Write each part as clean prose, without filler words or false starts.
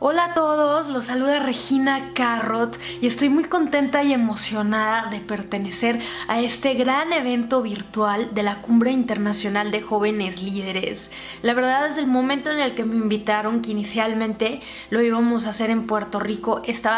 Hola a todos, los saluda Regina Carrot y estoy muy contenta y emocionada de pertenecer a este gran evento virtual de la Cumbre Internacional de Jóvenes Líderes. La verdad, desde el momento en el que me invitaron, que inicialmente lo íbamos a hacer en Puerto Rico, estaba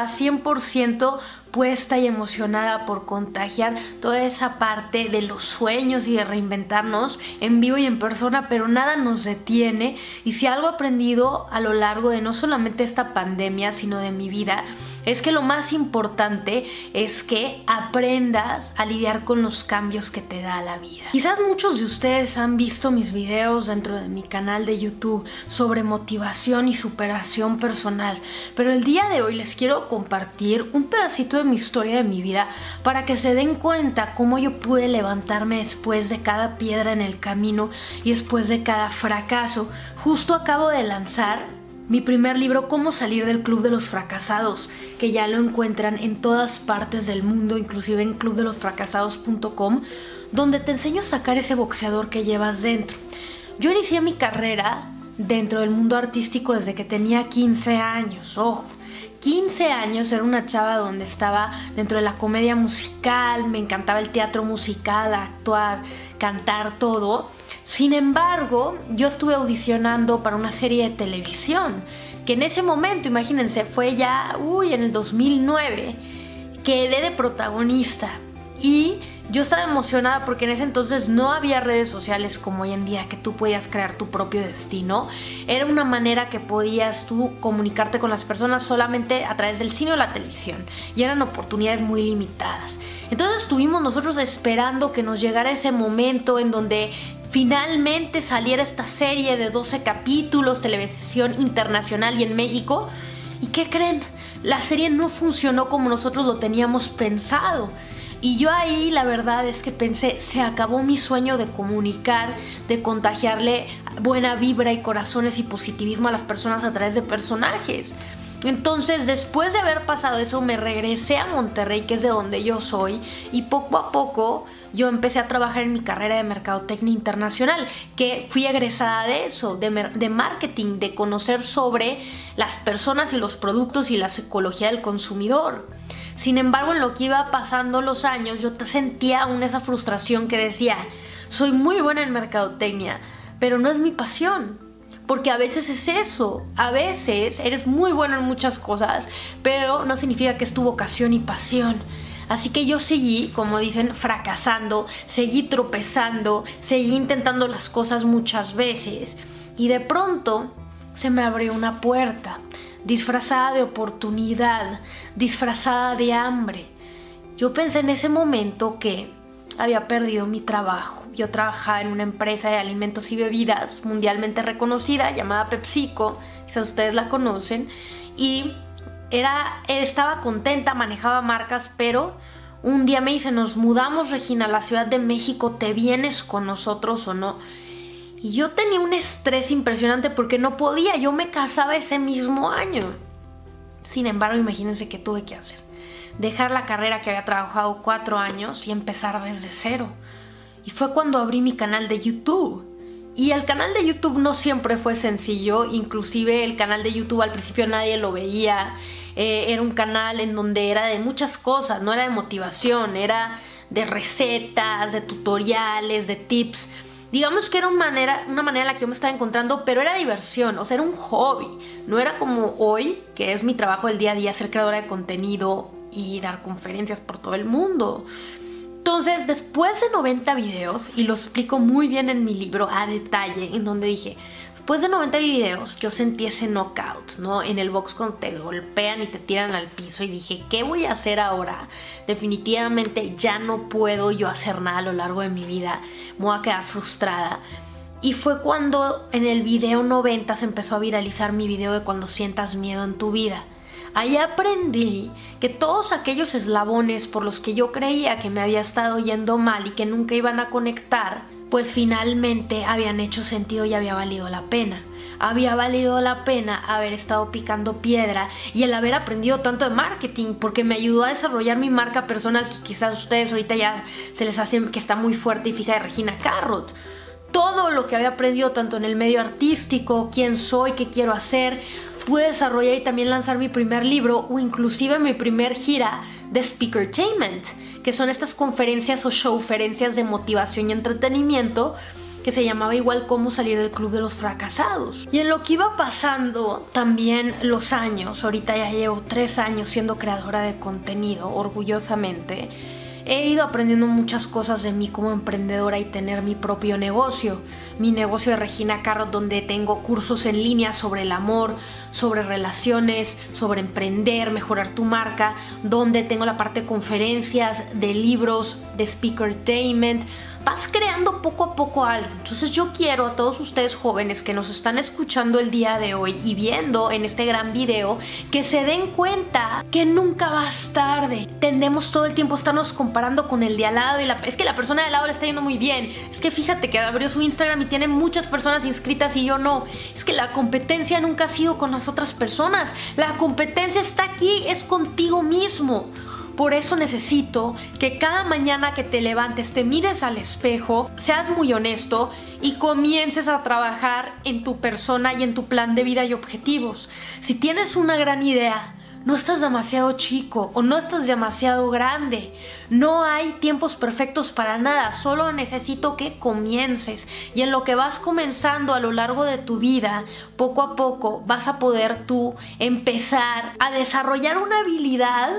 100% puesta y emocionada por contagiar toda esa parte de los sueños y de reinventarnos en vivo y en persona, pero nada nos detiene. Y si algo he aprendido a lo largo de no solamente esta pandemia, sino de mi vida, es que lo más importante es que aprendas a lidiar con los cambios que te da la vida. Quizás muchos de ustedes han visto mis videos dentro de mi canal de YouTube sobre motivación y superación personal, pero el día de hoy les quiero compartir un pedacito de mi historia de mi vida para que se den cuenta cómo yo pude levantarme después de cada piedra en el camino y después de cada fracaso. Justo acabo de lanzar mi primer libro, Cómo salir del club de los fracasados, que ya lo encuentran en todas partes del mundo, inclusive en clubdelosfracasados.com, donde te enseño a sacar ese boxeador que llevas dentro. Yo inicié mi carrera dentro del mundo artístico desde que tenía 15 años, ojo. 15 años, era una chava donde estaba dentro de la comedia musical, me encantaba el teatro musical, actuar, cantar, todo. Sin embargo, yo estuve audicionando para una serie de televisión, que en ese momento, imagínense, fue ya, en el 2009, quedé de protagonista. Y yo estaba emocionada porque en ese entonces no había redes sociales como hoy en día, que tú podías crear tu propio destino. Era una manera que podías tú comunicarte con las personas solamente a través del cine o la televisión, y eran oportunidades muy limitadas. Entonces estuvimos nosotros esperando que nos llegara ese momento en donde finalmente saliera esta serie de 12 capítulos, televisión internacional y en México. ¿Y qué creen? La serie no funcionó como nosotros lo teníamos pensado. Y yo ahí la verdad es que pensé, se acabó mi sueño de comunicar, de contagiarle buena vibra y corazones y positivismo a las personas a través de personajes. Entonces, después de haber pasado eso, me regresé a Monterrey, que es de donde yo soy, y poco a poco yo empecé a trabajar en mi carrera de mercadotecnia internacional, que fui egresada de eso, de marketing, de conocer sobre las personas y los productos y la psicología del consumidor. Sin embargo, en lo que iba pasando los años, yo sentía aún esa frustración que decía, soy muy buena en mercadotecnia, pero no es mi pasión. Porque a veces es eso, a veces eres muy bueno en muchas cosas, pero no significa que es tu vocación y pasión. Así que yo seguí, como dicen, fracasando, seguí tropezando, seguí intentando las cosas muchas veces. Y de pronto se me abrió una puerta, disfrazada de oportunidad, disfrazada de hambre. Yo pensé en ese momento que había perdido mi trabajo. Yo trabajaba en una empresa de alimentos y bebidas mundialmente reconocida llamada PepsiCo, quizás ustedes la conocen, y estaba contenta, manejaba marcas, pero un día me dice, nos mudamos, Regina, a la Ciudad de México, ¿te vienes con nosotros o no? Y yo tenía un estrés impresionante porque no podía, yo me casaba ese mismo año. Sin embargo, imagínense qué tuve que hacer. Dejar la carrera que había trabajado 4 años y empezar desde cero. Y fue cuando abrí mi canal de YouTube. Y el canal de YouTube no siempre fue sencillo, inclusive el canal de YouTube al principio nadie lo veía. Era un canal en donde era de muchas cosas, no era de motivación, era de recetas, de tutoriales, de tips. Digamos que era una manera en la que yo me estaba encontrando, pero era diversión, o sea, era un hobby. No era como hoy, que es mi trabajo del día a día, ser creadora de contenido y dar conferencias por todo el mundo. Entonces, después de 90 videos, y lo explico muy bien en mi libro a detalle, en donde dije, después de 90 videos, yo sentí ese knockout, ¿no? En el box cuando te golpean y te tiran al piso, y dije, ¿qué voy a hacer ahora? Definitivamente ya no puedo yo hacer nada a lo largo de mi vida, me voy a quedar frustrada. Y fue cuando en el video 90 se empezó a viralizar mi video de cuando sientas miedo en tu vida. Ahí aprendí que todos aquellos eslabones por los que yo creía que me había estado yendo mal y que nunca iban a conectar, pues finalmente habían hecho sentido y había valido la pena. Había valido la pena haber estado picando piedra y el haber aprendido tanto de marketing, porque me ayudó a desarrollar mi marca personal, que quizás a ustedes ahorita ya se les hace que está muy fuerte y fija, de Regina Carrot. Todo lo que había aprendido tanto en el medio artístico, quién soy, qué quiero hacer, pude desarrollar y también lanzar mi primer libro o inclusive mi primer gira de Speakertainment, que son estas conferencias o showferencias de motivación y entretenimiento que se llamaba igual Cómo salir del club de los fracasados. Y en lo que iba pasando también los años, ahorita ya llevo 3 años siendo creadora de contenido, orgullosamente, he ido aprendiendo muchas cosas de mí como emprendedora y tener mi propio negocio. Mi negocio de Regina Carrot, donde tengo cursos en línea sobre el amor, sobre relaciones, sobre emprender, mejorar tu marca, donde tengo la parte de conferencias, de libros, de Speakertainment. Vas creando poco a poco algo. Entonces yo quiero a todos ustedes jóvenes que nos están escuchando el día de hoy y viendo en este gran video, que se den cuenta que nunca vas tarde. Tendemos todo el tiempo a estarnos comparando con el de al lado y es que la persona de al lado le está yendo muy bien. Es que fíjate que abrió su Instagram y tiene muchas personas inscritas y yo no. Es que la competencia nunca ha sido con las otras personas. La competencia está aquí, es contigo mismo. Por eso necesito que cada mañana que te levantes te mires al espejo, seas muy honesto y comiences a trabajar en tu persona y en tu plan de vida y objetivos. Si tienes una gran idea, no estás demasiado chico o no estás demasiado grande. No hay tiempos perfectos para nada, solo necesito que comiences. Y en lo que vas comenzando a lo largo de tu vida, poco a poco vas a poder tú empezar a desarrollar una habilidad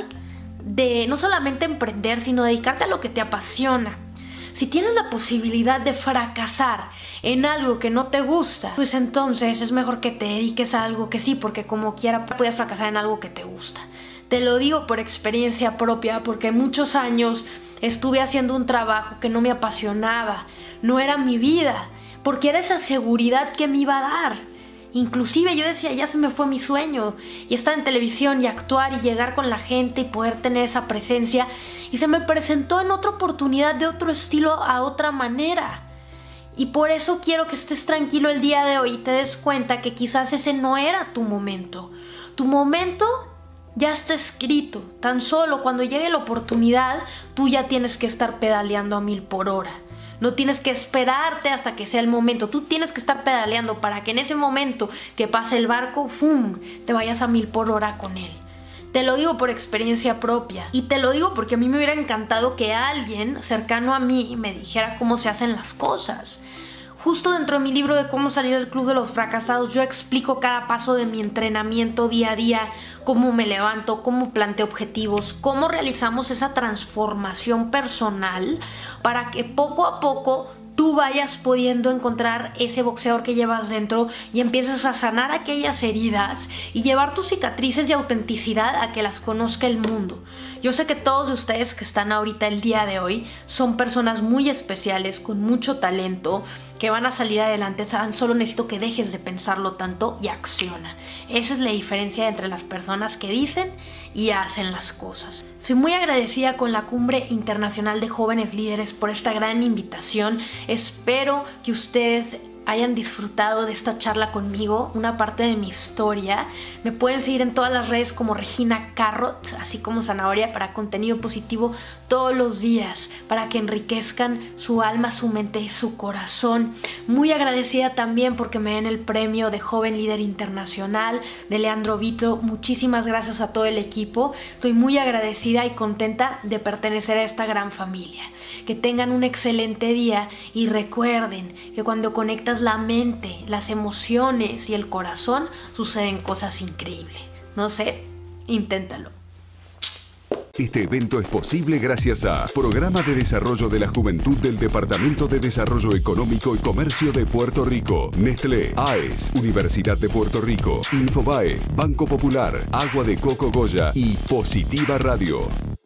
de no solamente emprender, sino dedicarte a lo que te apasiona. Si tienes la posibilidad de fracasar en algo que no te gusta, pues entonces es mejor que te dediques a algo que sí, porque como quiera puedes fracasar en algo que te gusta. Te lo digo por experiencia propia, porque muchos años estuve haciendo un trabajo que no me apasionaba, no era mi vida, porque era esa seguridad que me iba a dar. Inclusive yo decía, ya se me fue mi sueño, y estar en televisión y actuar y llegar con la gente y poder tener esa presencia, y se me presentó en otra oportunidad de otro estilo, a otra manera. Y por eso quiero que estés tranquilo el día de hoy y te des cuenta que quizás ese no era tu momento. Tu momento ya está escrito, tan solo cuando llegue la oportunidad tú ya tienes que estar pedaleando a 1000 por hora. No tienes que esperarte hasta que sea el momento. Tú tienes que estar pedaleando para que en ese momento que pase el barco, ¡fum!, te vayas a 1000 por hora con él. Te lo digo por experiencia propia. Y te lo digo porque a mí me hubiera encantado que alguien cercano a mí me dijera cómo se hacen las cosas. Justo dentro de mi libro de Cómo salir del club de los fracasados, yo explico cada paso de mi entrenamiento día a día, cómo me levanto, cómo planteo objetivos, cómo realizamos esa transformación personal para que poco a poco tú vayas pudiendo encontrar ese boxeador que llevas dentro y empieces a sanar aquellas heridas y llevar tus cicatrices y autenticidad a que las conozca el mundo. Yo sé que todos de ustedes que están ahorita el día de hoy son personas muy especiales, con mucho talento, que van a salir adelante. Solo necesito que dejes de pensarlo tanto y acciona. Esa es la diferencia entre las personas que dicen y hacen las cosas. Soy muy agradecida con la Cumbre Internacional de Jóvenes Líderes por esta gran invitación. Espero que ustedes hayan disfrutado de esta charla conmigo, una parte de mi historia. Me pueden seguir en todas las redes como Regina Carrot, así como Zanahoria, para contenido positivo todos los días, para que enriquezcan su alma, su mente y su corazón. Muy agradecida también porque me den el premio de Joven Líder Internacional de Leandro Vito. Muchísimas gracias a todo el equipo. Estoy muy agradecida y contenta de pertenecer a esta gran familia. Que tengan un excelente día y recuerden que cuando conectas la mente, las emociones y el corazón, suceden cosas increíbles. No sé, inténtalo. Este evento es posible gracias a Programa de Desarrollo de la Juventud del Departamento de Desarrollo Económico y Comercio de Puerto Rico, Nestlé, AES, Universidad de Puerto Rico, Infobae, Banco Popular, Agua de Coco Goya y Positiva Radio.